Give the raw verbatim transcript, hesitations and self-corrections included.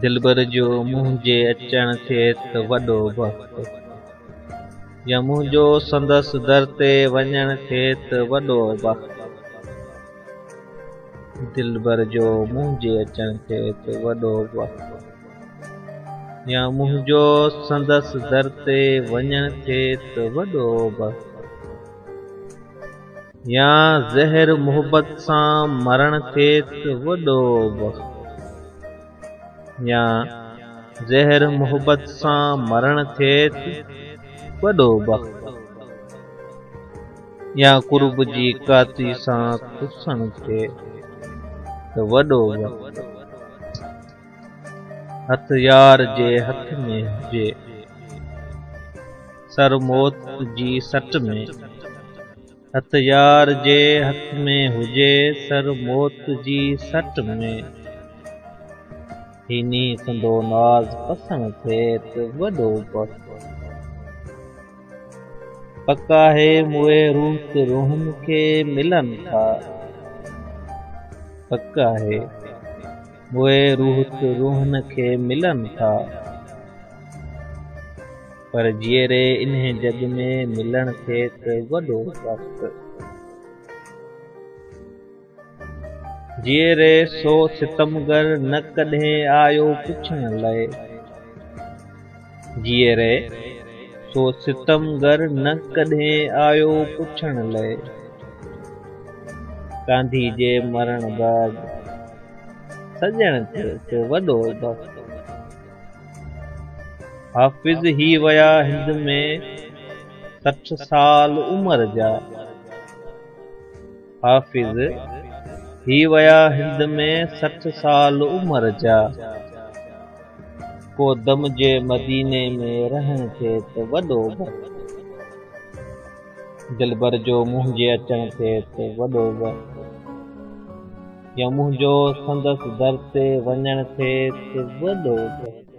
दिलबर जो मुंहिंजे अचण थे त वॾो वक़्तु, या मुंहिंजो संदसि दर ते वञण थे त वॾो वक़्तु। दिलबर जो मुंहिंजे अचण थे त वॾो वक़्तु, या मुंहिंजो संदसि दर ते वञण थे त वॾो वक़्तु। या ज़हर मोहब्बत सां मरण थे त वॾो वक़्तु, या ज़हर मोहब्बत सां मरण थे त वॾो वक़्तु। या कुर्ब जी काती सां खुसण थे त वॾो वक़्तु। हथ यार जे हथ में हुजे, सर मौत जी सट में। हथ यार जे हथ में हुजे, सर मौत जी सट में। हिनी संदो नाज़ पसण थे त वॾो वक़्तु। पका है मुए रूह ते रूहन खे मिलन था। पका है मुए रूह ते रूहन खे मिलन था। पर जीअरे इन्हे जग में मिलण थे त वॾो वक़्तु। जीअरे सो सितमगर न कॾहिं आयो पुछण लाइ। जीअरे सो सितमगर न कॾहिं आयो पुछण लाइ। गांधी जे मरण बाद सजण थे त वॾो वक़्तु। हाफ़िज़ ही वया हिंद में सठ साल उम्र जा। हाफ़िज़ ही वया हिंद में सठ साल उम्र जा। को दम जे मदीने में रहण थे त वॾो वक़्तु। दिलबर जो मुंहिंजे अचण थे त वॾो वक़्तु, या मुंहिंजो संदसि दर ते वञण थे त वॾो वक़्तु।